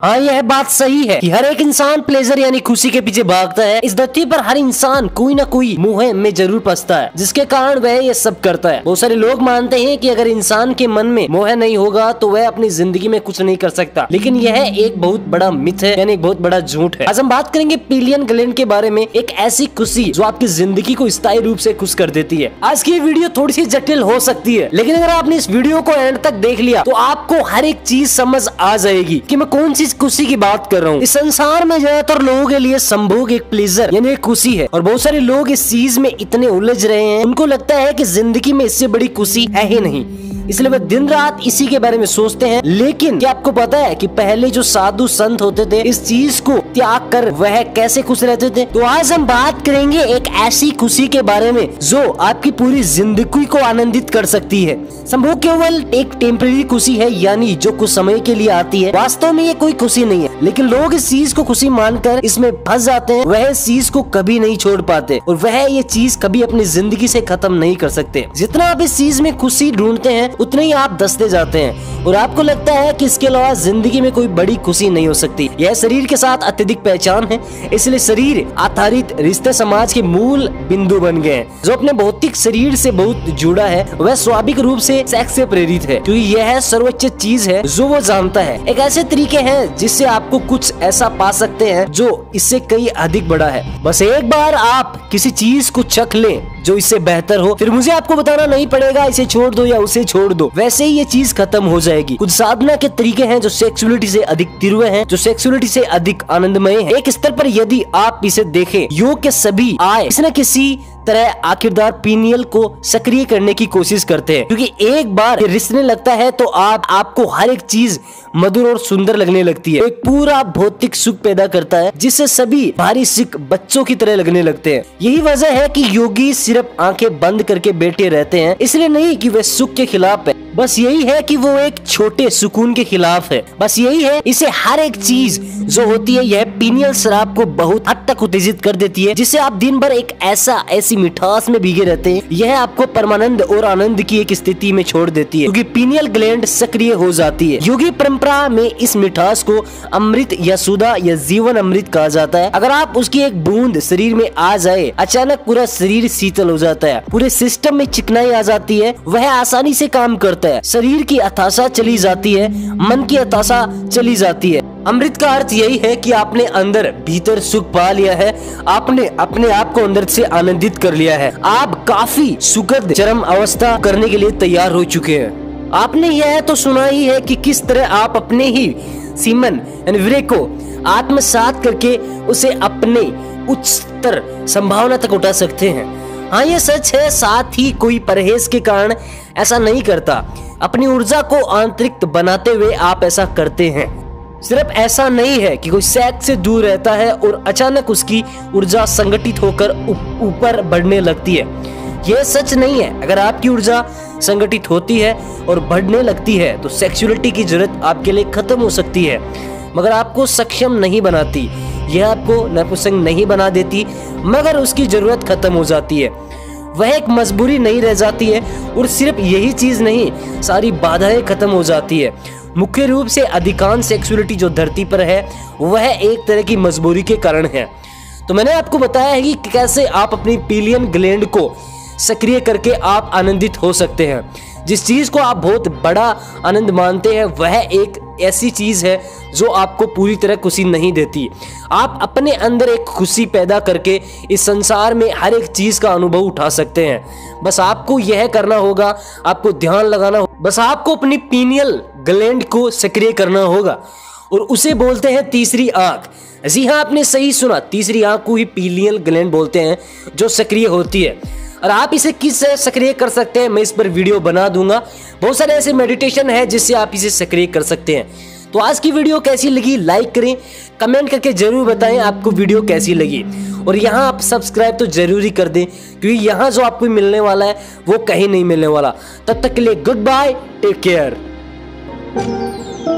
हाँ, यह बात सही है कि हर एक इंसान प्लेजर यानी खुशी के पीछे भागता है। इस धरती पर हर इंसान कोई ना कोई मोह में जरूर फंसता है, जिसके कारण वह ये सब करता है। बहुत सारे लोग मानते हैं कि अगर इंसान के मन में मोह नहीं होगा तो वह अपनी जिंदगी में कुछ नहीं कर सकता, लेकिन यह एक बहुत बड़ा मिथ है, यानी एक बहुत बड़ा झूठ है। आज हम बात करेंगे पिलियन ग्लैंड के बारे में, एक ऐसी खुशी जो आपकी जिंदगी को स्थायी रूप से खुश कर देती है। आज की वीडियो थोड़ी सी जटिल हो सकती है, लेकिन अगर आपने इस वीडियो को एंड तक देख लिया तो आपको हर एक चीज समझ आ जाएगी कि मैं कौन सी खुशी की बात कर रहा हूँ। इस संसार में ज्यादातर लोगों के लिए संभोग एक प्लेजर यानी एक खुशी है, और बहुत सारे लोग इस चीज में इतने उलझ रहे हैं, उनको लगता है कि जिंदगी में इससे बड़ी खुशी है ही नहीं, इसलिए वे दिन रात इसी के बारे में सोचते हैं। लेकिन क्या आपको पता है कि पहले जो साधु संत होते थे इस चीज को त्याग कर वह कैसे खुश रहते थे? तो आज हम बात करेंगे एक ऐसी खुशी के बारे में जो आपकी पूरी जिंदगी को आनंदित कर सकती है। संभोग केवल एक टेम्परेरी खुशी है, यानी जो कुछ समय के लिए आती है। वास्तव में ये कोई खुशी नहीं है, लेकिन लोग इस चीज को खुशी मानकर इसमें फंस जाते हैं। वह इस चीज को कभी नहीं छोड़ पाते और वह ये चीज कभी अपनी जिंदगी से खत्म नहीं कर सकते। जितना आप इस चीज में खुशी ढूंढते हैं उतने ही आप दसते जाते हैं और आपको लगता है कि इसके अलावा जिंदगी में कोई बड़ी खुशी नहीं हो सकती। यह शरीर के साथ अत्यधिक पहचान है, इसलिए शरीर आधारित रिश्ते समाज के मूल बिंदु बन गए हैं। जो अपने भौतिक शरीर से बहुत जुड़ा है वह स्वाभाविक रूप से सेक्स से प्रेरित है, क्योंकि यह सर्वोच्च चीज है जो वो जानता है। एक ऐसे तरीके हैं जिससे आपको कुछ ऐसा पा सकते हैं जो इससे कई अधिक बड़ा है। बस एक बार आप किसी चीज को चख लें जो इससे बेहतर हो, फिर मुझे आपको बताना नहीं पड़ेगा इसे छोड़ दो या उसे छोड़ दो, वैसे ही ये चीज खत्म हो जाएगी। कुछ साधना के तरीके हैं जो सेक्सुअलिटी से अधिक तीव्र हैं, जो सेक्सुअलिटी से अधिक आनंदमय है। एक स्तर पर यदि आप इसे देखें, योग के सभी आय किसी न किसी तरह आखिरकार पीनियल को सक्रिय करने की कोशिश करते हैं, क्योंकि एक बार रिसने लगता है तो आपको हर एक चीज मधुर और सुंदर लगने लगती है। एक पूरा भौतिक सुख पैदा करता है जिससे सभी भारी सिख बच्चों की तरह लगने लगते हैं। यही वजह है कि योगी सिर्फ आंखें बंद करके बैठे रहते हैं, इसलिए नहीं कि वे सुख के खिलाफ है, बस यही है कि वो एक छोटे सुकून के खिलाफ है। बस यही है, इसे हर एक चीज जो होती है यह पीनियल शराब को बहुत हद तक उत्तेजित कर देती है, जिससे आप दिन भर एक ऐसी मिठास में भीगे रहते हैं। यह आपको परमानंद और आनंद की एक स्थिति में छोड़ देती है, क्योंकि पीनियल ग्लैंड सक्रिय हो जाती है। योगी परंपरा में इस मिठास को अमृत या सुधा या जीवन अमृत कहा जाता है। अगर आप उसकी एक बूंद शरीर में आ जाए, अचानक पूरा शरीर शीतल हो जाता है, पूरे सिस्टम में चिकनाई आ जाती है, वह आसानी से काम करता है, शरीर की हताशा चली जाती है, मन की हताशा चली जाती है। अमृत का अर्थ यही है कि आपने अंदर भीतर सुख पा लिया है, आपने अपने आप को अंदर से आनंदित कर लिया है, आप काफी सुखद चरम अवस्था करने के लिए तैयार हो चुके हैं। आपने यह तो सुना ही है कि किस तरह आप अपने ही सीमन वीर्य को आत्मसात करके उसे अपने उच्चतर संभावना तक उठा सकते हैं। हाँ, ये सच है, साथ ही कोई परहेज के कारण ऐसा नहीं करता। अपनी ऊर्जा को आंतरिक बनाते हुए आप ऐसा करते हैं। सिर्फ ऐसा नहीं है कि कोई सेक्स से दूर रहता है और अचानक उसकी ऊर्जा संगठित होकर ऊपर बढ़ने लगती है। यह सच नहीं है। अगर आपकी ऊर्जा संगठित होती है और बढ़ने लगती है तो सेक्सुअलिटी की जरूरत आपके लिए खत्म हो सकती है, मगर आपको सक्षम नहीं बनाती। यह आपको नपुंसक नहीं बना देती, मगर उसकी जरूरत खत्म हो जाती है। वह एक मजबूरी नहीं रह जाती है, और सिर्फ यही चीज नहीं, सारी बाधाएं खत्म हो जाती है। मुख्य रूप से अधिकांश सेक्सुअलिटी जो धरती पर है वह एक तरह की मजबूरी के कारण है। तो मैंने आपको बताया है कि कैसे आप अपनी पिलियन ग्लैंड को सक्रिय करके आप आनंदित हो सकते हैं। जिस चीज को आप बहुत बड़ा आनंद मानते हैं वह एक ऐसी चीज है जो आपको पूरी तरह खुशी नहीं देती। आप अपने अंदर एक खुशी पैदा करके इस संसार में हर एक चीज का अनुभव उठा सकते हैं। बस आपको यह करना होगा, आपको ध्यान लगाना होगा, बस आपको अपनी पीनियल ग्लैंड को सक्रिय करना होगा, और उसे बोलते हैं तीसरी आंख। जी हाँ, आपने सही सुना, तीसरी आंख को ही पीनियल ग्लैंड बोलते हैं जो सक्रिय होती है। और आप इसे किस सक्रिय कर सकते हैं मैं इस पर वीडियो बना दूंगा। बहुत सारे ऐसे मेडिटेशन है जिससे आप इसे सक्रिय कर सकते हैं। तो आज की वीडियो कैसी लगी लाइक करें, कमेंट करके जरूर बताएं आपको वीडियो कैसी लगी, और यहाँ आप सब्सक्राइब तो जरूरी कर दें, क्योंकि यहाँ जो आपको मिलने वाला है वो कहीं नहीं मिलने वाला। तब तक के लिए गुड बाय, टेक केयर।